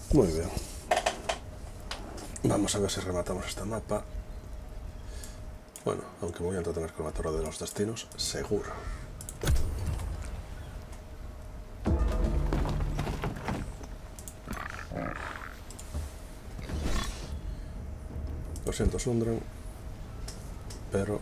Muy bien. Vamos a ver si rematamos este mapa. Bueno, aunque me voy a entretener con la Torre de los Destinos, seguro. Lo siento, Sundren, pero...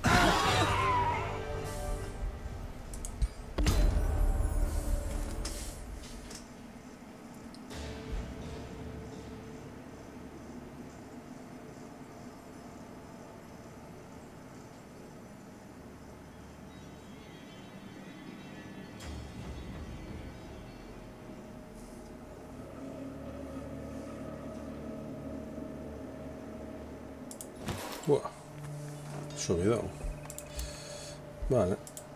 Buah, subidón. Vale.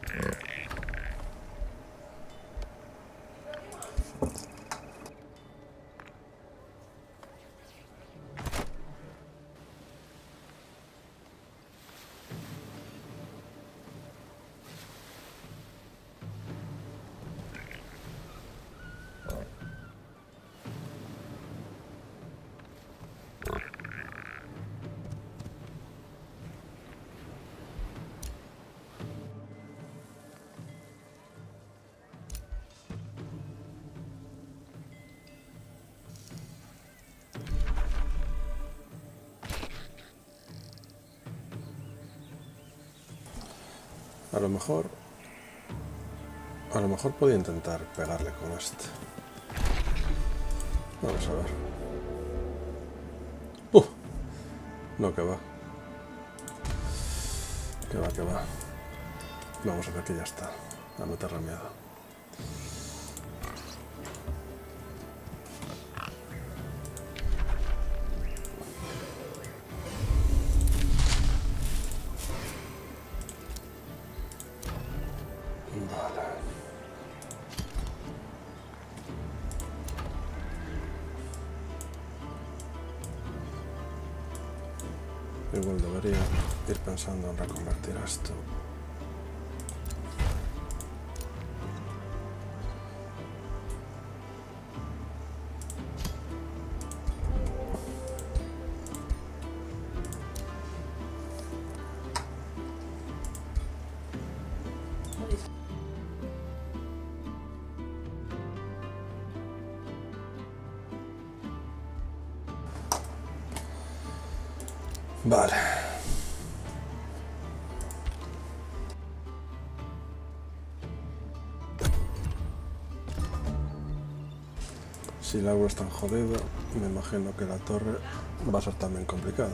A lo mejor podía intentar pegarle con este. Vamos a ver. No, que va. Que va. Vamos a ver que ya está. A meterle miedo. Igual debería ir pensando en reconvertir esto. Vale. Si el agua es tan jodido, me imagino que la torre va a ser también complicada.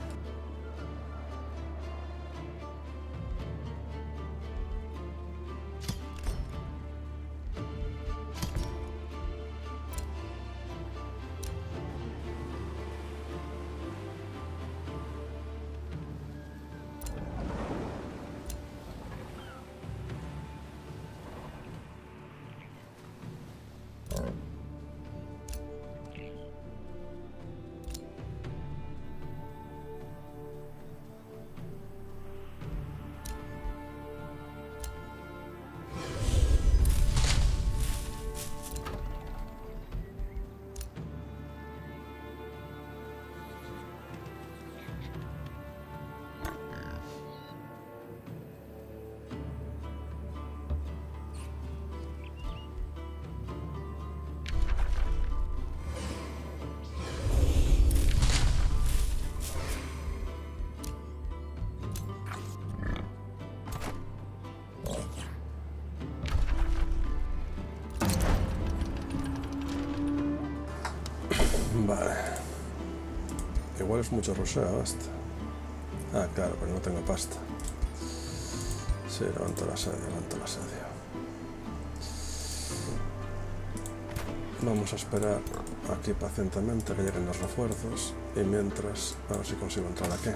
Vale. Igual es mucho roseo esto. Ah, claro, pero no tengo pasta. Sí, levanto el asedio. Vamos a esperar aquí pacientemente que lleguen los refuerzos y mientras a ver si consigo entrar aquí.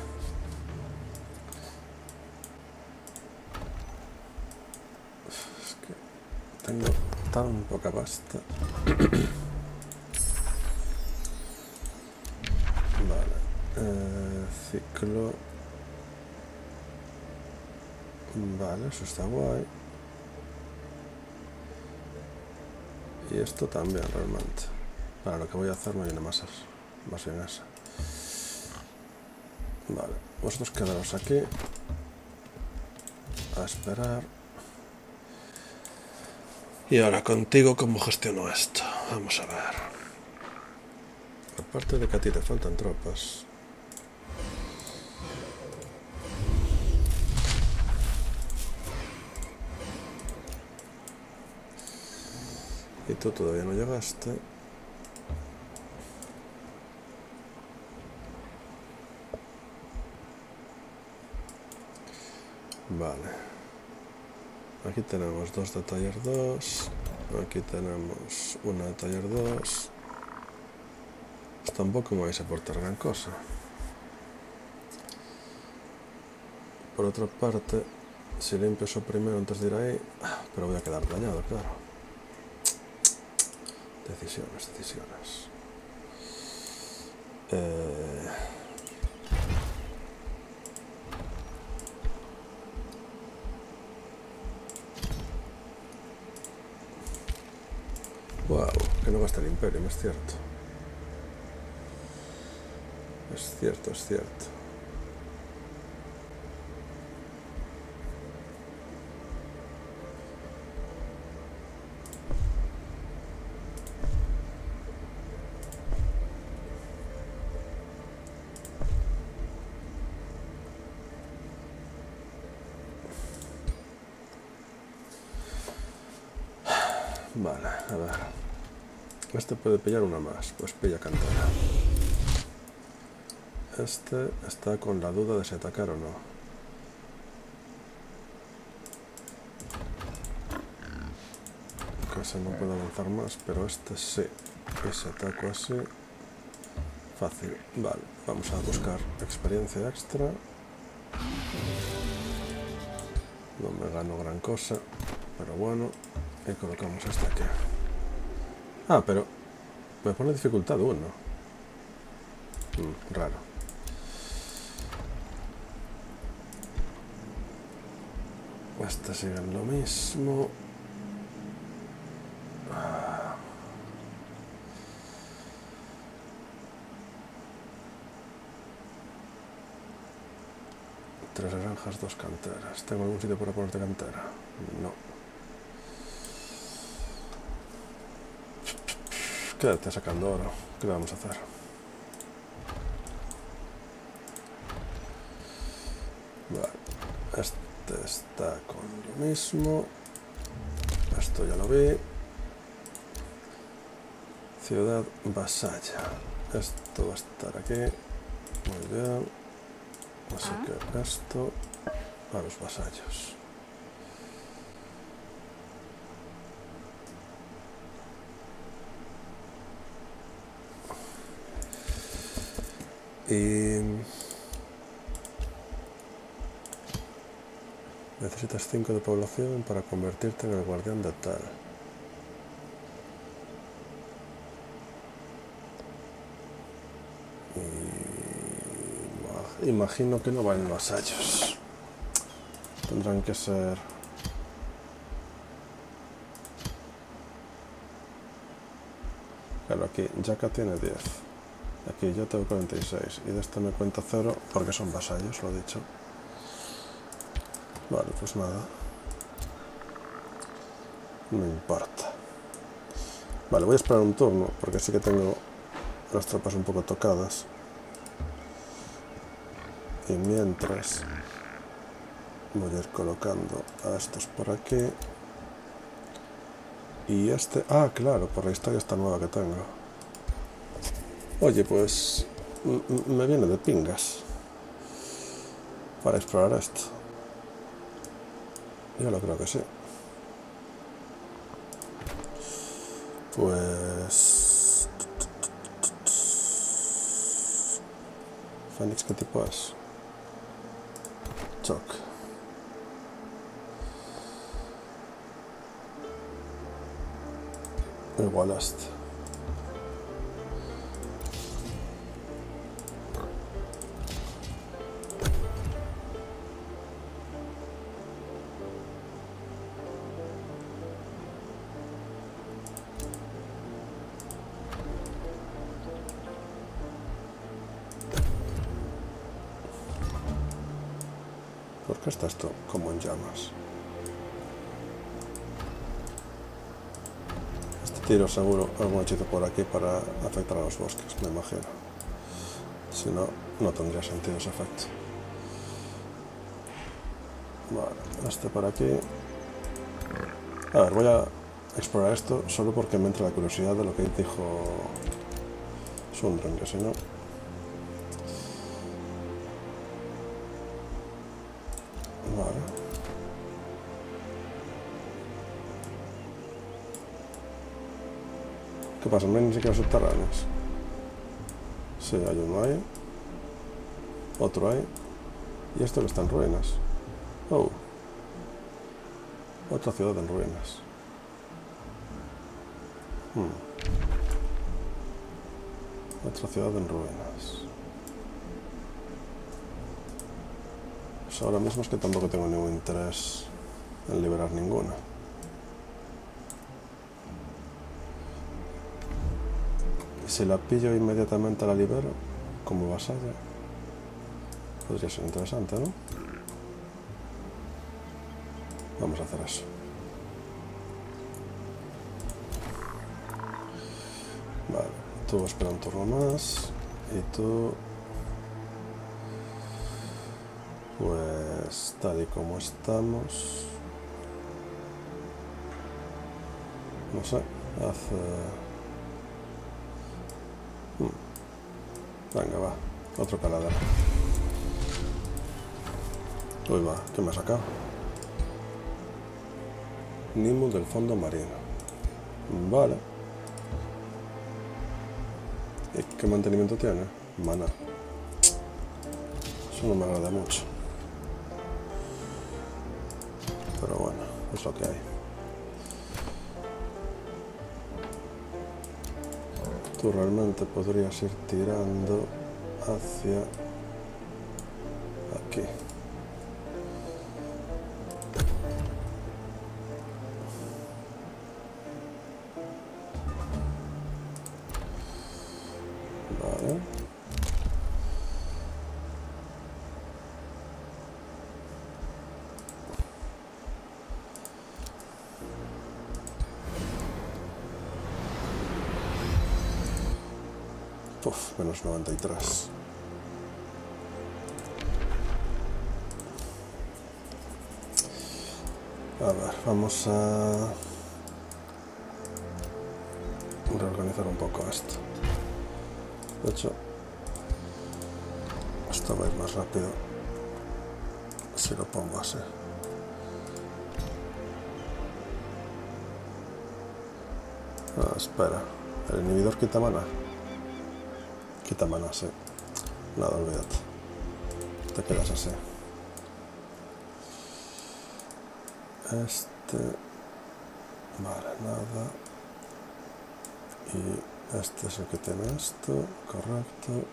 Es que tengo tan poca pasta. Ciclo. Vale, eso está guay. Y esto también realmente. Para lo que voy a hacer me viene más bien esa. Vale, vosotros quedaros aquí a esperar. Y ahora contigo, ¿cómo gestiono esto? Vamos a ver. Aparte de que a ti te faltan tropas. Y tú todavía no llegaste. Vale. Aquí tenemos 2 de taller 2. Aquí tenemos una de taller 2. Pues tampoco me vais a aportar gran cosa. Por otra parte, si limpio eso primero antes de ir ahí, pero voy a quedar dañado, claro. Decisiones. Wow, que no gasta el imperio, es cierto. Es cierto. Vale, a ver. Este puede pillar una más, pues pilla cantera. Este está con la duda de si atacar o no. Casi no puedo avanzar más, pero este sí. Ese ataco así. Fácil. Vale, vamos a buscar experiencia extra. No me gano gran cosa, pero bueno. Y colocamos este aquí. Ah, pero me pone dificultad 1. Raro. Este sigue en lo mismo. Tres granjas, 2 canteras. ¿Tengo algún sitio para ponerte cantera? No. Quédate sacando oro. ¿Qué le vamos a hacer? Vale. Este está con lo mismo. Esto ya lo vi. Ciudad vasalla. Esto va a estar aquí. Muy bien. Así que esto a los vasallos. Y necesitas 5 de población para convertirte en el guardián de tal. Y imagino que no valen vasallos. Tendrán que ser... Claro, aquí Yaka tiene 10. Aquí yo tengo 46. Y de este me cuenta 0 porque son vasallos, lo he dicho. Vale, pues nada. No importa. Vale, voy a esperar un turno porque sí que tengo las tropas un poco tocadas. Y mientras voy a ir colocando a estos por aquí. Y este... Ah, claro, por la historia esta nueva que tengo. Oye, pues... me viene de pingas para explorar esto. Yo lo creo que sí. Pues... Fénix, ¿qué tipo es? Choc. Igual a este. qué está esto como en llamas? Este tiro seguro algún hechizo por aquí para afectar a los bosques, me imagino. Si no, no tendría sentido ese efecto. Vale, este por aquí. A ver, voy a explorar esto solo porque me entra la curiosidad de lo que dijo Sundren, que si no... Vale. ¿Qué pasa? No hay ni siquiera subterráneos. Sí, hay uno ahí. Otro ahí. Y esto que está en ruinas. Oh. Otra ciudad en ruinas. Otra ciudad en ruinas. Pues ahora mismo es que tampoco tengo ningún interés en liberar ninguna. Si la pillo inmediatamente la libero, como vasalla, podría ser interesante, ¿no? Vamos a hacer eso. Vale, tú espera un turno más. Y tú... Pues tal y como estamos... No sé, Venga, va, otro caladero. Uy, va, ¿qué me ha sacado? Nimu del fondo marino. Vale. ¿Y qué mantenimiento tiene? Mana. Eso no me agrada mucho. Pero bueno, es lo que hay. Tú realmente podrías ir tirando hacia aquí. Vale. Uf, menos 93. A ver, vamos a reorganizar un poco esto. De hecho, esto va a ir más rápido si lo pongo así. Espera, ¿el inhibidor quita mana? Quita mana, sí. Nada, olvídate. Te quedas así. Vale, nada. Y este es el que tiene esto, correcto.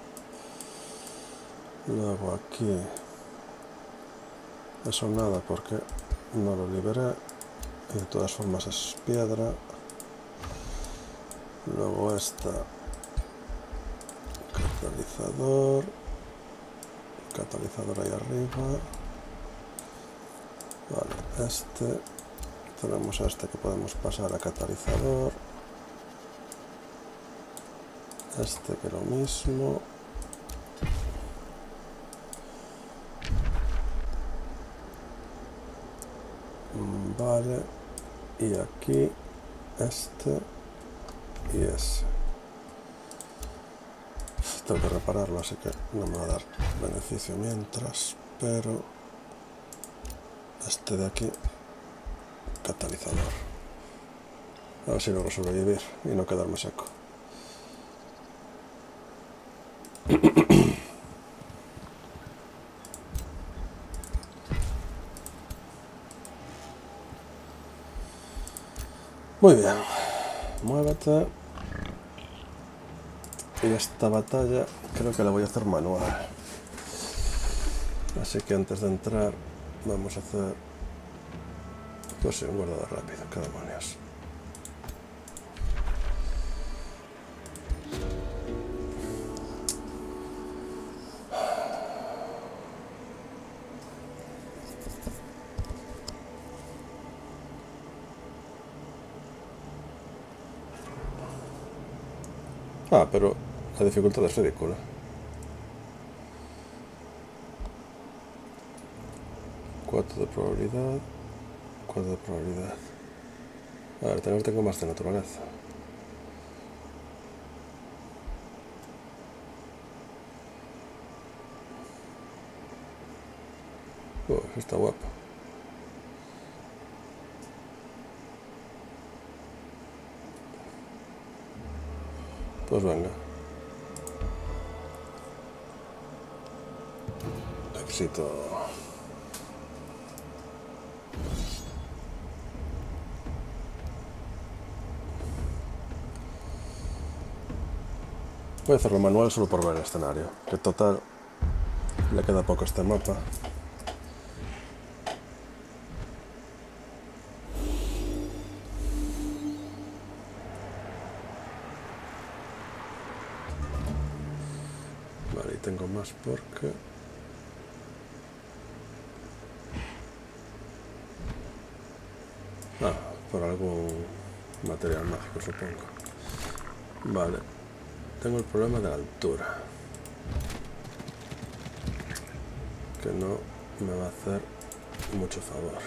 Luego aquí. Eso nada porque no lo liberé. Y de todas formas es piedra. Luego esta. Catalizador ahí arriba. Vale, tenemos este que podemos pasar a catalizador. Este que lo mismo. Vale, y aquí este y ese. Tengo que repararlo, así que no me va a dar beneficio mientras, pero este de aquí, catalizador. A ver si logro sobrevivir y no quedarme seco. Muy bien, muévete. Y esta batalla creo que la voy a hacer manual. Así que antes de entrar vamos a hacer, pues sí, un guardado rápido, qué demonios. Ah, pero la dificultad es ridícula. Cuatro de probabilidad. 4 de probabilidad. A ver, tengo más de naturaleza. Está guapo. Pues venga. Éxito. Voy a hacerlo manual solo por ver el escenario. Que total, le queda poco a este mapa. Vale, y tengo más porque... Ah, por algún material mágico, supongo. Vale. Tengo el problema de la altura. Que no me va a hacer mucho favor.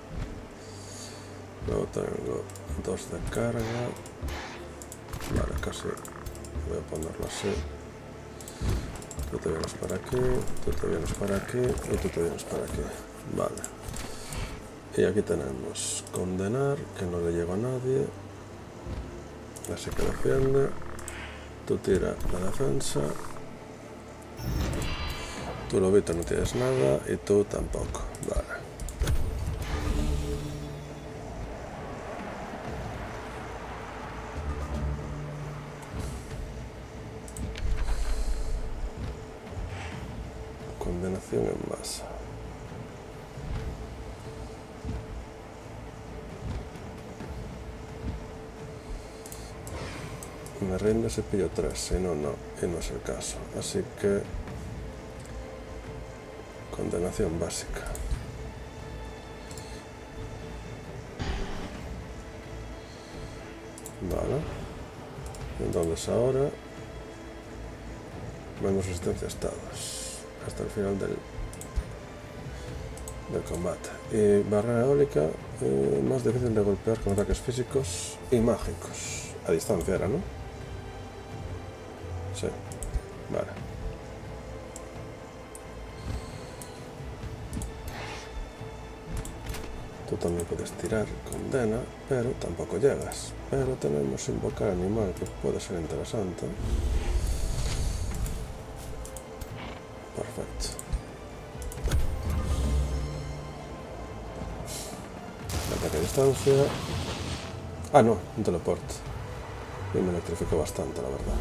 Luego tengo 2 de carga. Vale, casi voy a ponerlo así. Tú te vienes para aquí, tú te vienes para aquí y tú te vienes para aquí. Vale. Y aquí tenemos condenar, que no le llega a nadie. Así que defiende. Tú tira la defensa. Tú lobito no tienes nada y tú tampoco. Vale. Condenación en masa. Me rinde si pillo 3, si no, no. Y no es el caso. Así que... Condenación básica. Vale. Entonces ahora... Menos resistencia a estados. Hasta el final del combate. Y barrera eólica, más difícil de golpear con ataques físicos y mágicos. A distancia era, ¿no? Sí. Vale. Tú también puedes tirar condena, pero tampoco llegas. Pero tenemos invocar animal, que puede ser interesante. Perfecto. Ataque a distancia. Ah, no, un teleporte. Y me electrificó bastante, la verdad.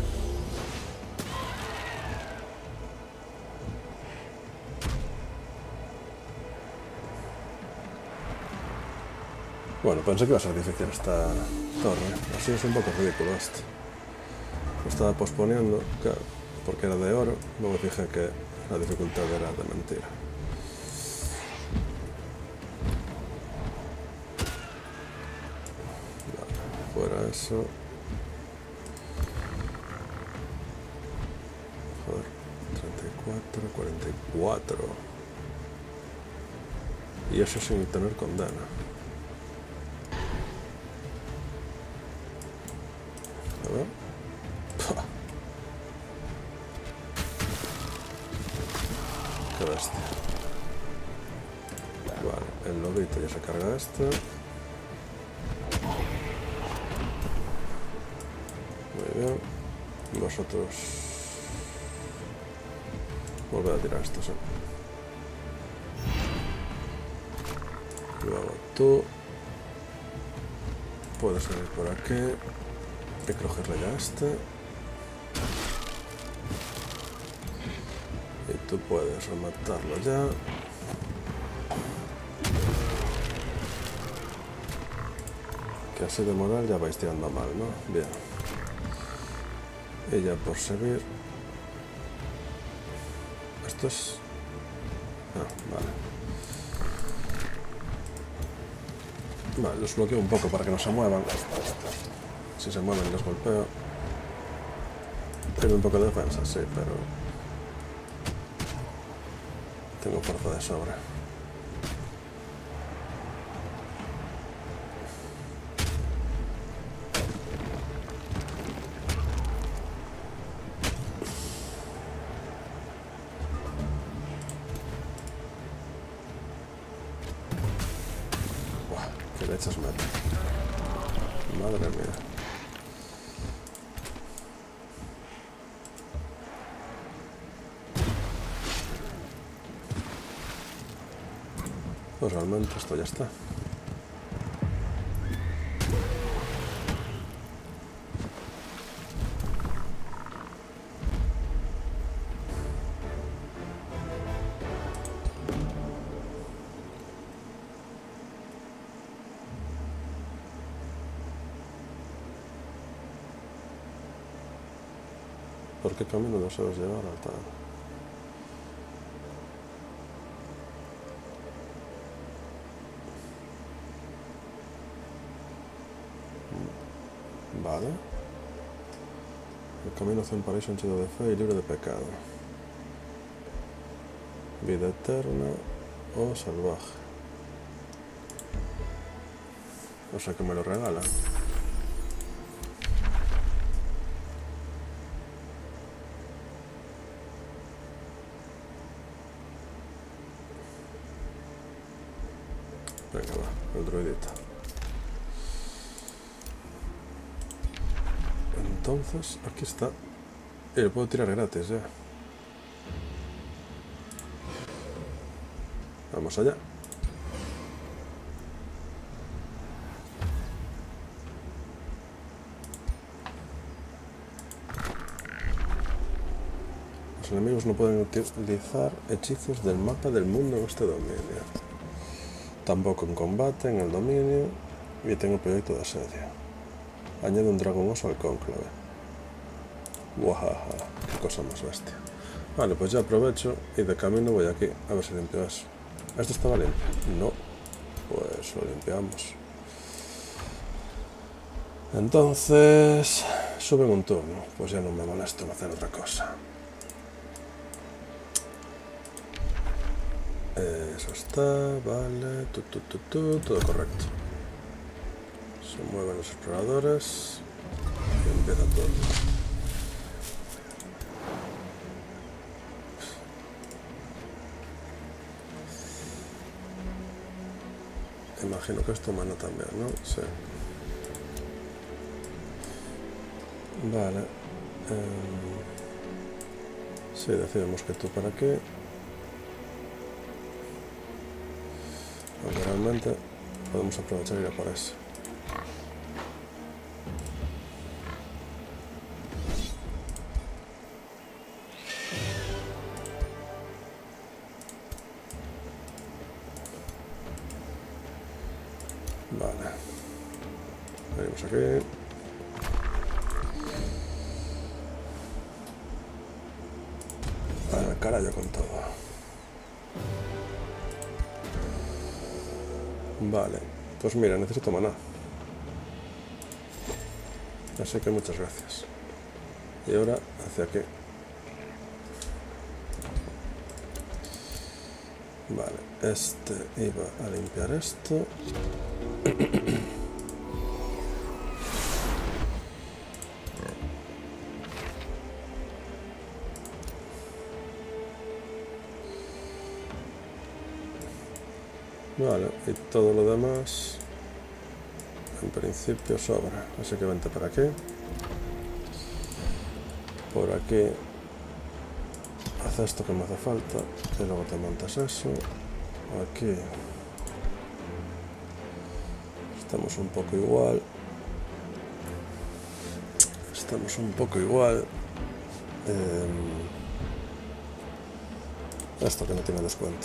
Bueno, pensé que iba a ser difícil esta torre. Así es un poco ridículo esto. Lo estaba posponiendo, claro, porque era de oro. Luego fijé que la dificultad era de mentira. Vale, fuera eso. Joder, 34, 44. Y eso sin tener condena. A ver. ¡Pah! Qué bestia. Vale, el lobito ya se carga esto. Muy bien. Vosotros... Volved a tirar esto, sí. Luego tú... Puedes venir por aquí. Hay que cogerle ya este. Y tú puedes rematarlo ya. Que así de moral ya vais tirando mal, ¿no? Bien. Y ya por seguir... Esto es... Ah, vale. Vale, los bloqueo un poco para que no se muevan. Si se mueven los golpeo. Tengo un poco de defensa, sí, pero tengo fuerza de sobra. Buah, qué lechas mete. Madre mía. Pues realmente esto ya está. ¿Por qué camino no sabes llevar al tal? Vale. El camino hacia un paraíso henchido de fe y libre de pecado. Vida eterna o salvaje. O sea que me lo regala. Venga, va, el droidita. Entonces, aquí está. Y lo puedo tirar gratis ya. Vamos allá. Los enemigos no pueden utilizar hechizos del mapa del mundo en este dominio. Tampoco en combate, en el dominio. Y tengo proyecto de asedio. Añade un dragón oso al cónclave. Guajaja, qué cosa más bestia. Vale, pues ya aprovecho y de camino voy aquí a ver si limpio eso. ¿Esto estaba limpio? No. Pues lo limpiamos. Entonces, suben un turno. Pues ya no me molesto en hacer otra cosa. Eso está, vale. Todo correcto. Se mueven los exploradores y empieza todo. Imagino que esto mana también, ¿no? Sí. Vale. Sí, decidimos que tú para qué. Aunque realmente podemos aprovechar y ir a por eso. Vale. Venimos aquí. Al carajo con todo. Vale. Pues mira, necesito maná. Así que muchas gracias. Y ahora hacia aquí. Vale, este iba a limpiar esto. Vale, y todo lo demás en principio sobra, así que vente para aquí. Por aquí haz esto que me hace falta y luego te montas eso. Aquí estamos un poco igual. Esto que no tiene descuento.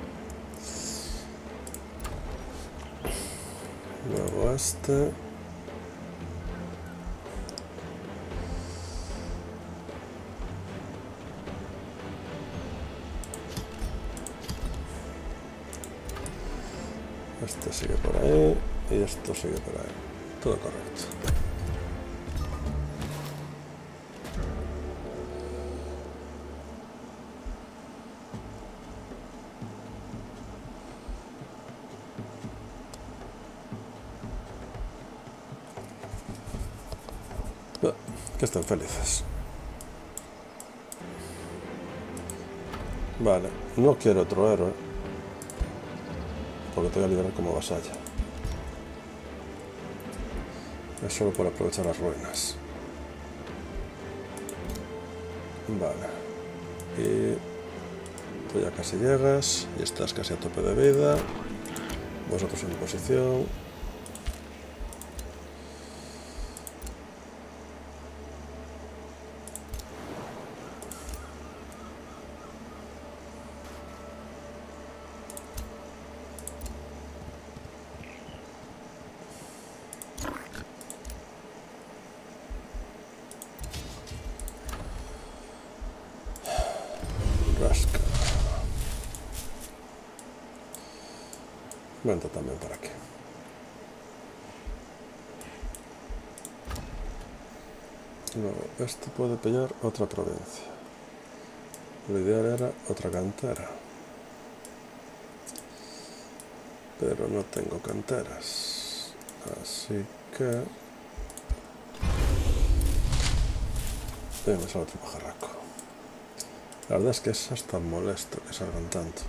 Luego este. Este sigue por ahí y esto sigue por ahí. Todo correcto. Que estén felices. Vale, no quiero otro héroe, porque te voy a liberar como vasalla. Es solo por aprovechar las ruinas. Vale. Y tú ya casi llegas y estás casi a tope de vida. Vosotros en posición. Rasca. Vente también para aquí. Luego, este puede pillar otra provincia. Lo ideal era otra cantera. Pero no tengo canteras. Así que... me sale otro pajarraco. La verdad es que es hasta molesto que salgan tanto.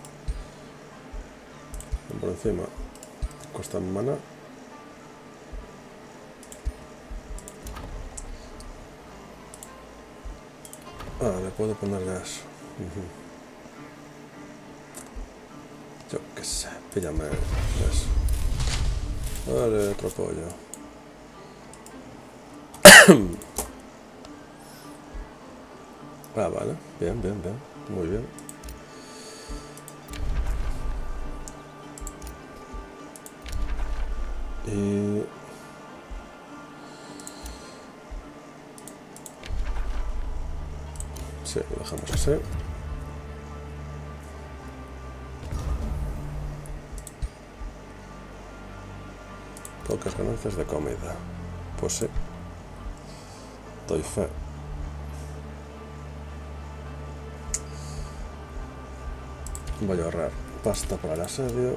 Por encima cuestan mana. Ah, le puedo poner ya eso. Yo qué sé, píllame eso. Vale, otro pollo. Ah, vale, bien, bien, bien, muy bien. Y... sí, lo dejamos así. Pocas ganancias de comida. Pues sí. Doy fe. Voy a ahorrar pasta para el asedio.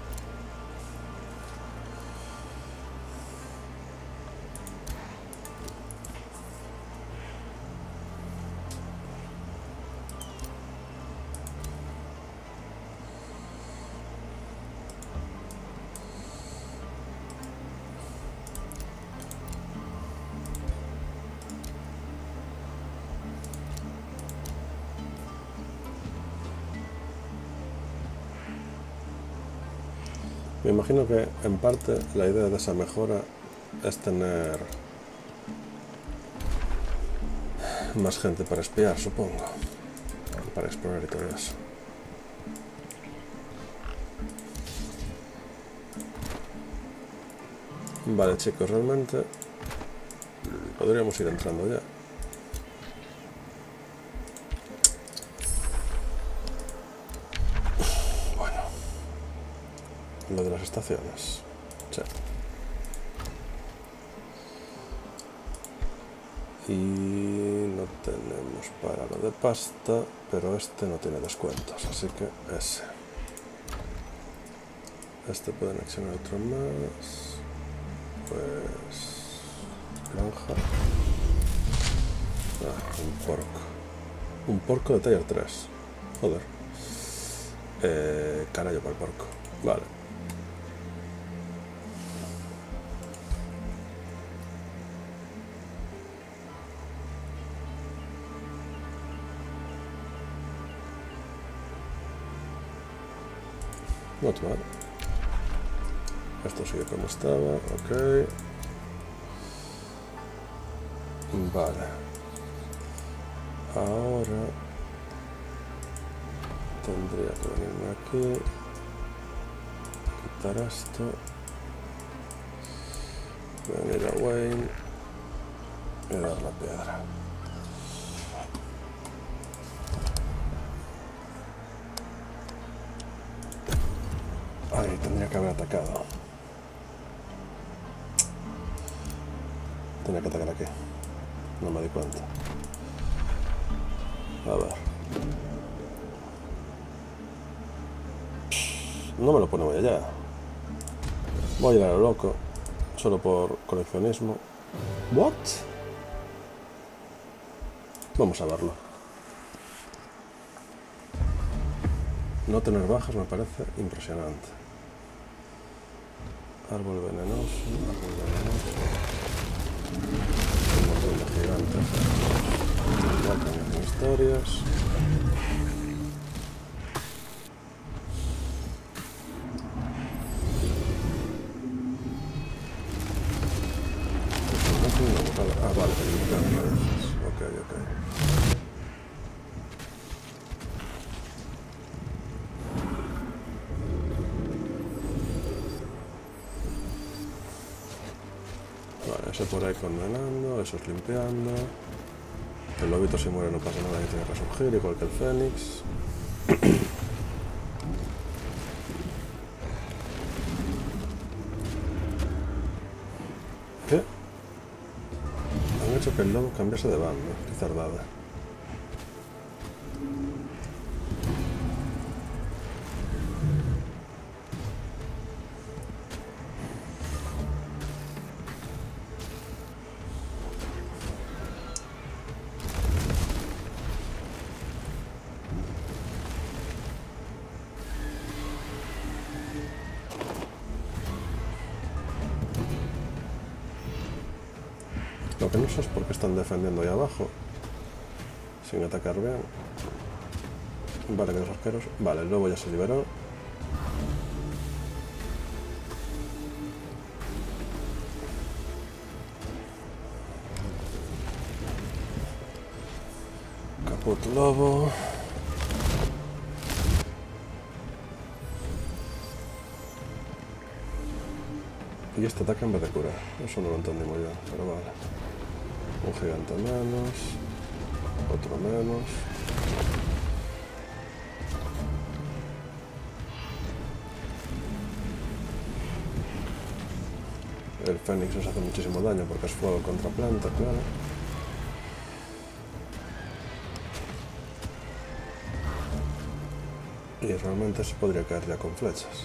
Me imagino que en parte la idea de esa mejora es tener más gente para espiar, supongo, para explorar y todo eso. Vale, chicos, realmente podríamos ir entrando ya. Lo de las estaciones. Sí. Y no tenemos para lo de pasta, pero este no tiene descuentos, así que ese. Este puede anexionar otro más. Pues... granja. Ah, un porco. Un porco de taller 3. Joder. Carayo para el porco. Vale. Not mal. Esto sigue como estaba, ok. Vale. Ahora tendría que venirme aquí, quitar esto, venir a Wayne y dar la piedra. Ahí tendría que haber atacado. Tenía que atacar aquí. No me di cuenta. A ver. No me lo pone muy allá. Voy a ir a lo loco. Solo por coleccionismo. ¿What? Vamos a verlo. No tener bajas me parece impresionante. Árbol venenoso, árbol venenoso. Un montón de gigantes. Igual cambian historias. Ah, vale, ok. Vale, ese por ahí condenando, eso es limpiando. El lobito si muere no pasa nada, que tiene que resurgir, igual que el fénix. ¿Qué? Han hecho que el lobo cambiase de bando, qué cerdada. Lo que no sé es por qué están defendiendo ahí abajo, sin atacar bien. Vale, que los arqueros... Vale, el lobo ya se liberó. Caput lobo. Y este ataque en vez de curar. Eso no lo entendí muy bien, pero vale. Un gigante menos. Otro menos. El fénix nos hace muchísimo daño porque es fuego contra planta, claro. Y realmente se podría caer ya con flechas.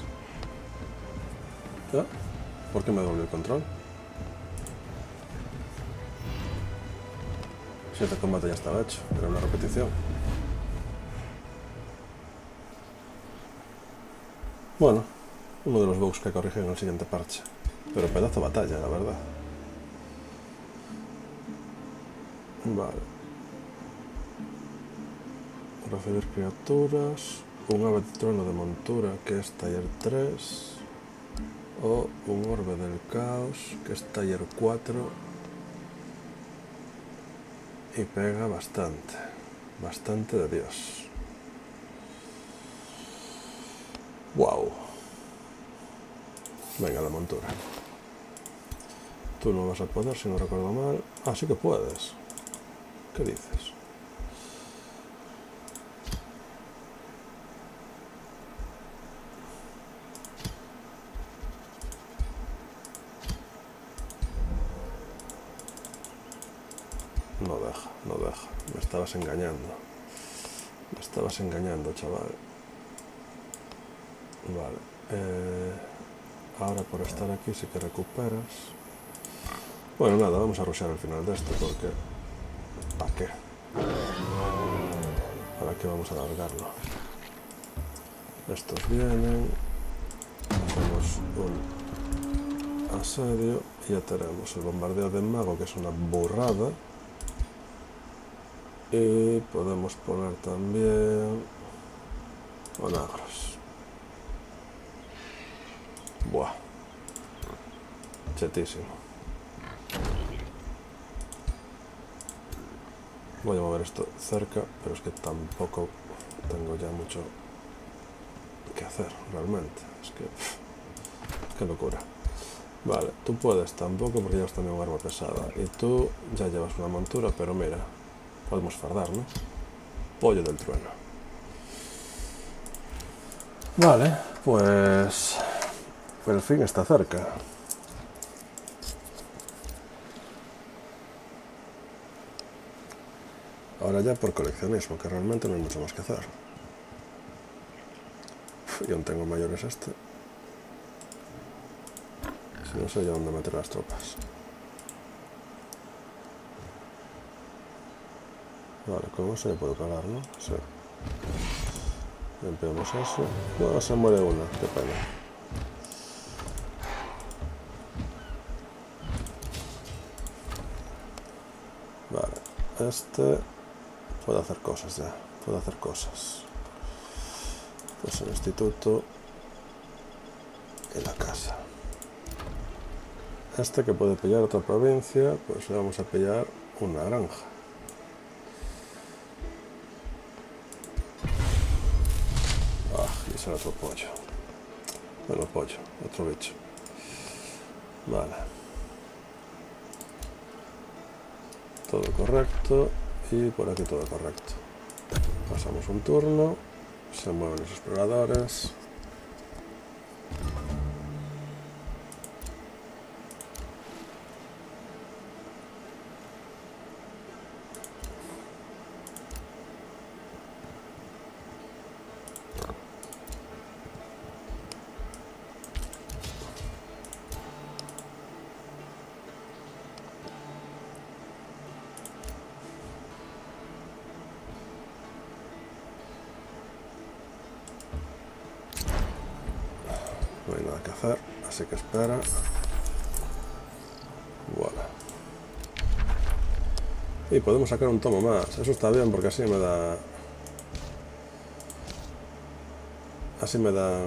¿Ah? ¿Por qué me doble el control? Si este combate ya estaba hecho, era una repetición. Bueno, uno de los bugs que corrige en el siguiente parche. Pero pedazo de batalla, la verdad. Vale. Recibir criaturas. Un ave de trueno de montura que es taller 3. O un orbe del caos que es taller 4. Y pega bastante. Bastante de Dios. Wow. Venga, la montura. Tú no vas a poder, si no recuerdo mal. Ah, sí que puedes. ¿Qué dices? No deja, no deja. Me estabas engañando. Me estabas engañando, chaval. Vale. Ahora por estar aquí sí que recuperas. Bueno, nada, vamos a rushear al final de esto porque... ¿Para qué? ¿Para qué vamos a alargarlo? Estos vienen. Hacemos un asedio y ya tenemos el bombardeo de mago, que es una burrada. Y podemos poner también onagros. Buah. Chetísimo. Voy a mover esto cerca, pero es que tampoco tengo ya mucho que hacer, realmente. Es que... qué locura. Vale, tú puedes tampoco porque llevas también un arma pesada. Y tú ya llevas una montura, pero mira, podemos fardar, ¿no? Pollo del trueno. Vale, pues... el fin está cerca. Ahora ya por coleccionismo, que realmente no hay mucho más que hacer. Yo no tengo mayores este. Si no sé yo dónde meter las tropas. Vale, con eso me puedo cagar, ¿no? Sí. Limpiamos eso. No, se muere una, qué pena. Vale, este puede hacer cosas ya, puede hacer cosas. Pues el instituto y la casa. Este que puede pillar otra provincia, pues le vamos a pillar una granja. Ah, y será otro pollo. Bueno, pollo, otro bicho. Vale. Todo correcto y por aquí todo correcto. Pasamos un turno, se mueven los exploradores. No hay nada que hacer, así que espera. Voilà. Y podemos sacar un tomo más. Eso está bien porque así me da... Así me dan...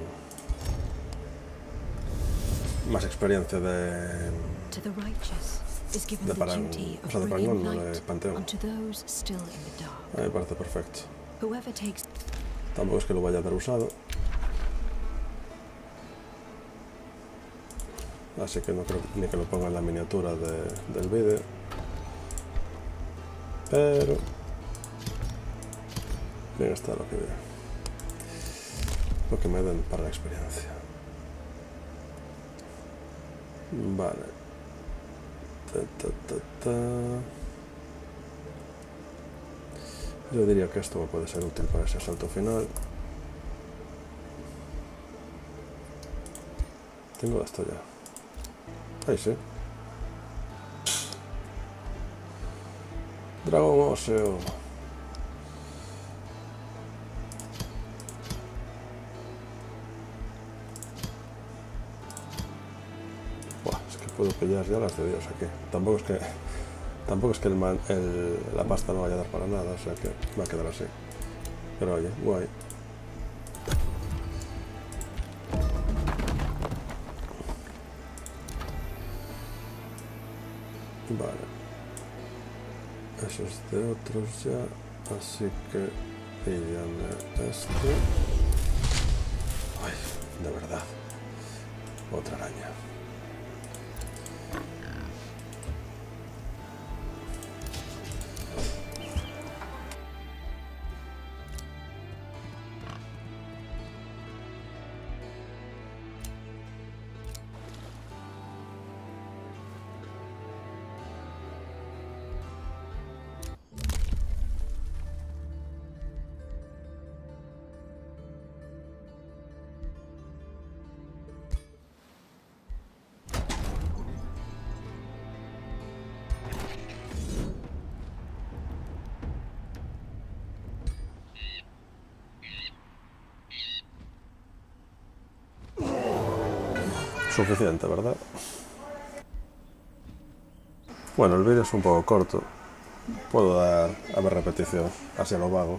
más experiencia de Parangón, no de Panteón. A mí me parece perfecto. Tampoco es que lo vaya a dar usado. Así que no creo ni que lo ponga en la miniatura del vídeo. Pero... bien está lo que me den para la experiencia. Vale. Yo diría que esto puede ser útil para ese asalto final. Tengo esto ya. Ahí sí. Dragón óseo. Buah, es que puedo pillar ya las de Dios aquí. Tampoco es que la pasta no vaya a dar para nada, o sea que va a quedar así. Pero oye, guay. Vale. Eso es de otros ya, así que píllame este. Ay, de verdad. Otra araña. Suficiente, ¿verdad? Bueno, el vídeo es un poco corto. Puedo dar a ver repetición, así a lo vago.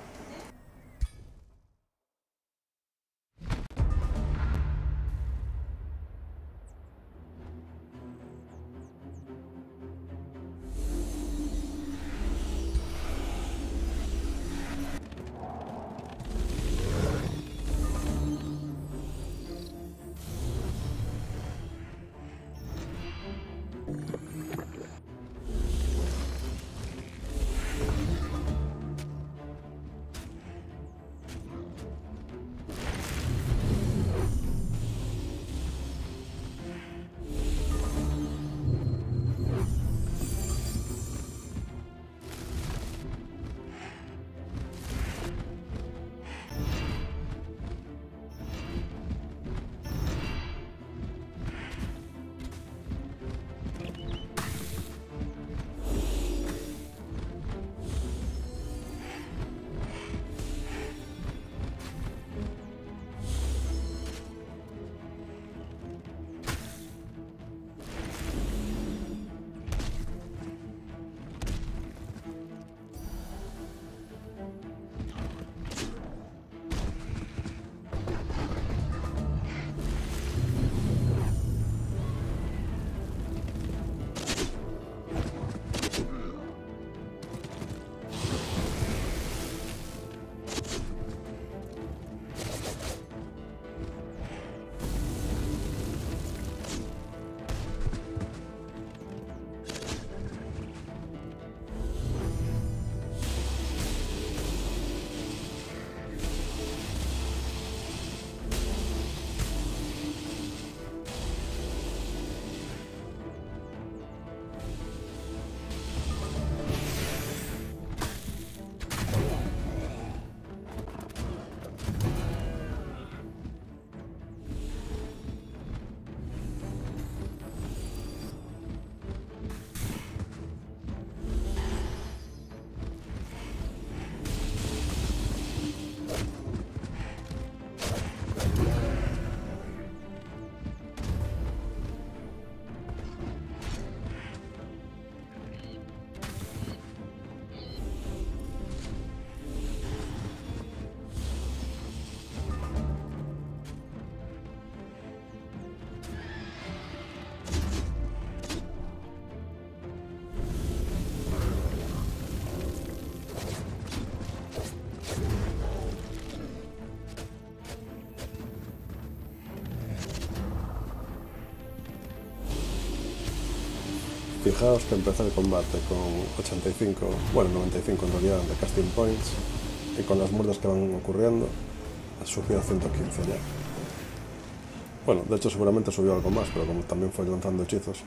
Fijaos que empezó el combate con 85, bueno 95 en realidad de casting points, y con las muertes que van ocurriendo subió a 115 ya. Bueno, de hecho seguramente subió algo más, pero como también fue lanzando hechizos.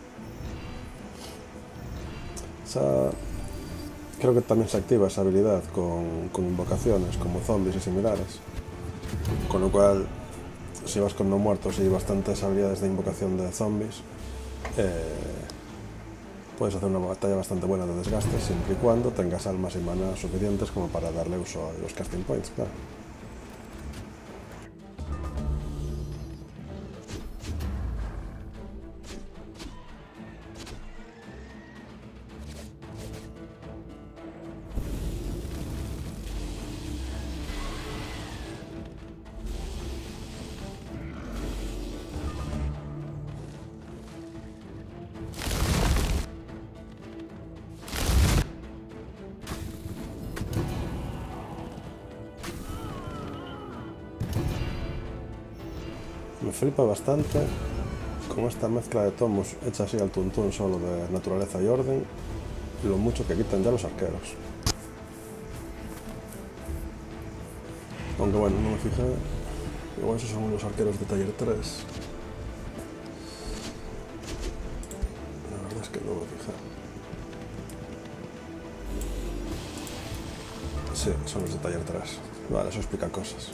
Creo que también se activa esa habilidad con invocaciones como zombies y similares. Con lo cual, si vas con no muertos y bastantes habilidades de invocación de zombies, puedes hacer una batalla bastante buena de desgaste, siempre y cuando tengas almas y maná suficientes como para darle uso a los casting points, claro. Me flipa bastante con esta mezcla de tomos hecha así al tuntún solo de naturaleza y orden, y lo mucho que quitan ya los arqueros. Aunque bueno, no me fijé, igual esos son los arqueros de taller 3. La verdad es que no me fijé. Sí, son los de taller 3. Vale, eso explica cosas.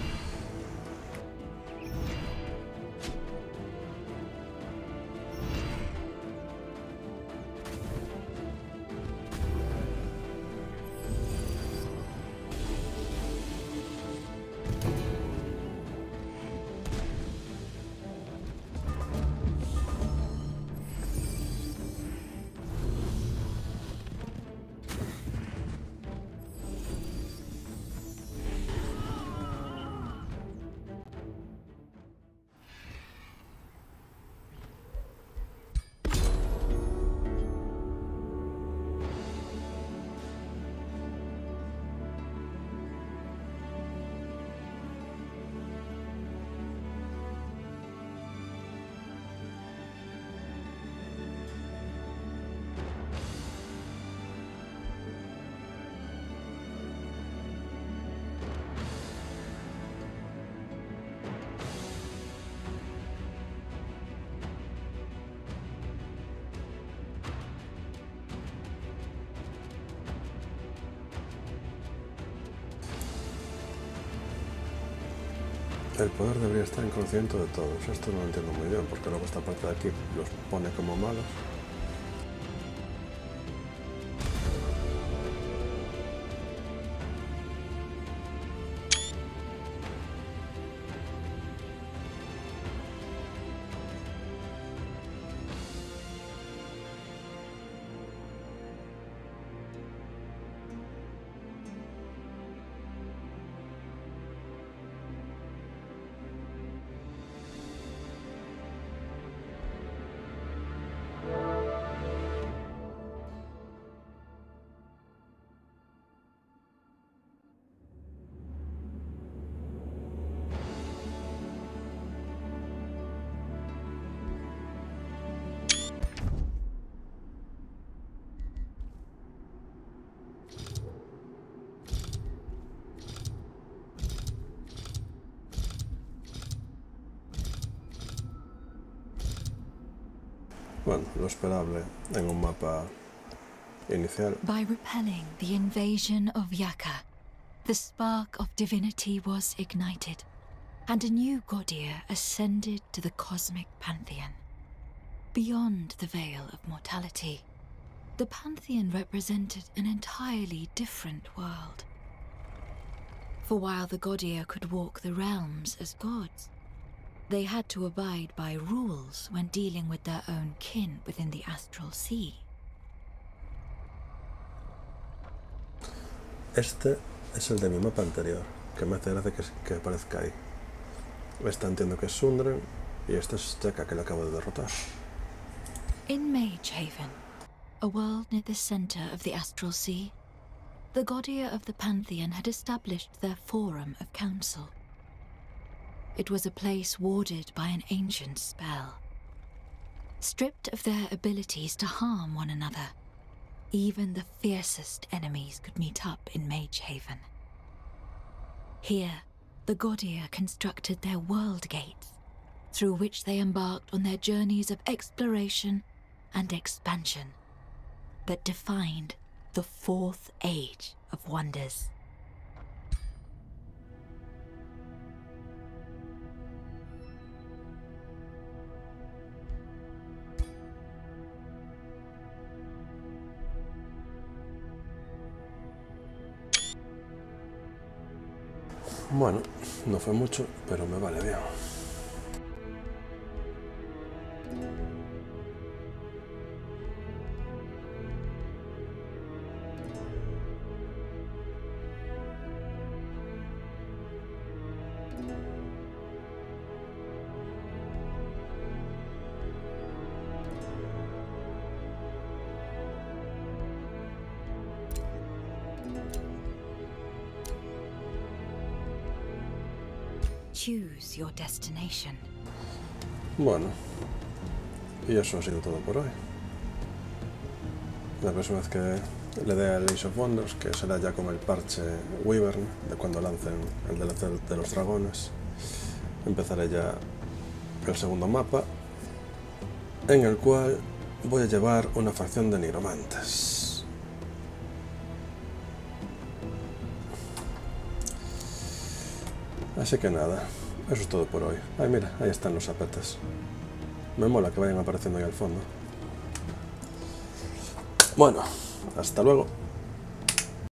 El poder debería estar en conocimiento de todos. Esto no lo entiendo muy bien, porque luego esta parte de aquí los pone como malos. Bueno, lo esperable en un mapa inicial. By repelling the invasion of Yaka, the spark of divinity was ignited, and a new Godir ascended to the cosmic pantheon. Beyond the veil of mortality, the pantheon represented an entirely different world. For while the Godir could walk the realms as gods, they had to abide by rules when dealing with their own kin within the astral sea. Este es el de mi mapa anterior, que me hace gracia que aparezca ahí. Esta entiendo que es Sundren, y este es Yaka, que le acabo de derrotar. In Magehaven, a world near the center of the astral sea, the Godir of the Pantheon had established their forum of council. It was a place warded by an ancient spell. stripped of their abilities to harm one another, even the fiercest enemies could meet up in Magehaven. Here, the Godir constructed their world gates, through which they embarked on their journeys of exploration and expansion, that defined the Fourth Age of Wonders. Bueno, no fue mucho, pero me vale bien. Choose your destination. Bueno, y eso ha sido todo por hoy. La próxima vez que le dé al Age of Wonders, que será ya con el parche Wyvern, de cuando lancen el DLC de los dragones, empezaré ya el segundo mapa, en el cual voy a llevar una facción de nigromantes. Así que nada, eso es todo por hoy. Ay, mira, ahí están los apetes. Me mola que vayan apareciendo ahí al fondo. Bueno, hasta luego.